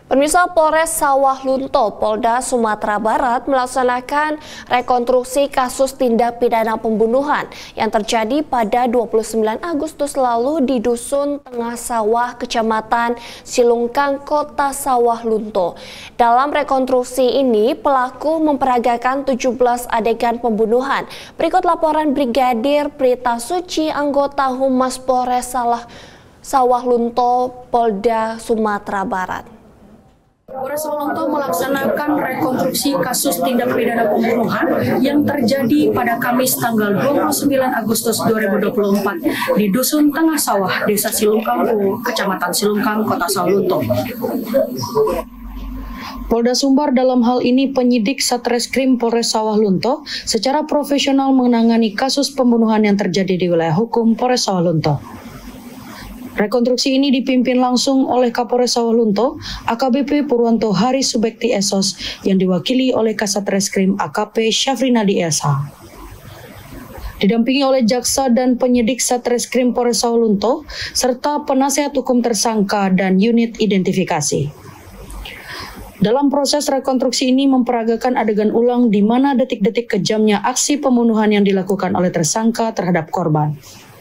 Pemirsa, Polres Sawah Lunto, Polda Sumatera Barat melaksanakan rekonstruksi kasus tindak pidana pembunuhan yang terjadi pada 29 Agustus lalu di Dusun Tengah Sawah, Kecamatan Silungkang, Kota Sawah Lunto. Dalam rekonstruksi ini, pelaku memperagakan 17 adegan pembunuhan. Berikut laporan Brigadir Prita Suci, anggota Humas Polres Sawah Lunto, Polda Sumatera Barat. Polres Sawah Lunto melaksanakan rekonstruksi kasus tindak pidana pembunuhan yang terjadi pada Kamis tanggal 29 Agustus 2024 di Dusun Tengah Sawah, Desa Silungkang, Kecamatan Silungkang, Kota Sawah Lunto. Polda Sumbar dalam hal ini penyidik Satreskrim Polres Sawah Lunto secara profesional menangani kasus pembunuhan yang terjadi di wilayah hukum Polres Sawah Lunto. Rekonstruksi ini dipimpin langsung oleh Kapolres Sawah Lunto, AKBP Purwanto Hari Subekti Esos, yang diwakili oleh Kasat Reskrim AKP Syafrinadi Elsa. Didampingi oleh jaksa dan penyidik Satreskrim Polres Sawah Lunto, serta penasihat hukum tersangka dan unit identifikasi. Dalam proses rekonstruksi ini memperagakan adegan ulang di mana detik-detik kejamnya aksi pembunuhan yang dilakukan oleh tersangka terhadap korban.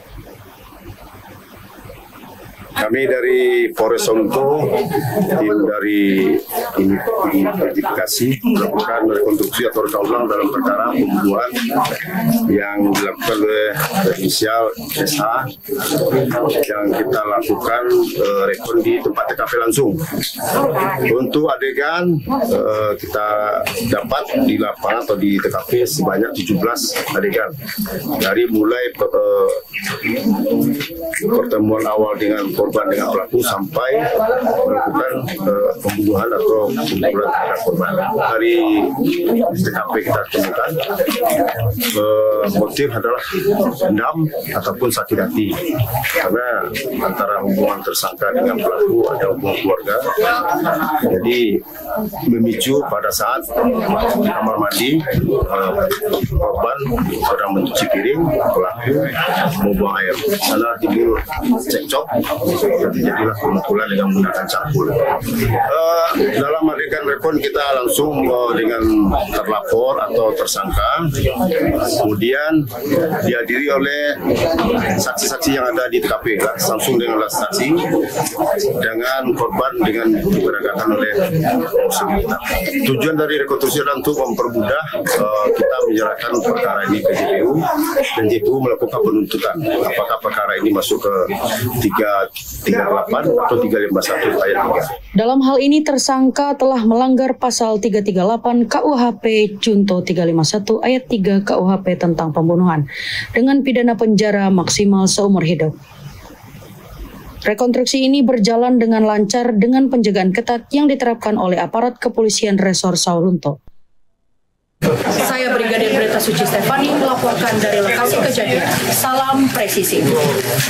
Kami dari Polres Sawah Lunto, tim dari identifikasi melakukan rekonstruksi atau reka ulang dalam perkara pembunuhan yang dilakukan oleh inisial SH yang kita lakukan rekon di tempat TKP langsung. Untuk adegan kita dapat di lapangan atau di TKP sebanyak 17 adegan. Dari mulai pertemuan awal dengan korban dengan pelaku sampai melakukan pembunuhan atau pembunuhan terhadap korban. Dari TKP kita temukan motif adalah dendam ataupun sakit hati, karena antara hubungan tersangka dengan pelaku ada hubungan keluarga. Jadi memicu pada saat kamar mandi korban sedang mencuci piring, pelaku membuang air. Karena timbul cekcok, terjadilah pemukulan dengan menggunakan cangkul. Dalam adegan rekon kita langsung dengan terlapor atau tersangka, kemudian dihadiri oleh saksi-saksi yang ada di TKP, langsung dengan saksi, dengan korban dengan diperagakan oleh polisi kita. Tujuan dari rekonstruksi adalah untuk mempermudah kita menyerahkan perkara ini ke JPU, dan JPU melakukan penuntutan apakah perkara ini masuk ke 338 atau 351 ayat 3. Dalam hal ini tersangka telah melanggar pasal 338 KUHP Junto 351 ayat 3 KUHP tentang pembunuhan dengan pidana penjara maksimal seumur hidup. Rekonstruksi ini berjalan dengan lancar dengan penjagaan ketat yang diterapkan oleh aparat kepolisian Resor Sawah Lunto. Saya Brigadir Prita Suci Stefani melaporkan dari lokasi kejadian. Salam presisi.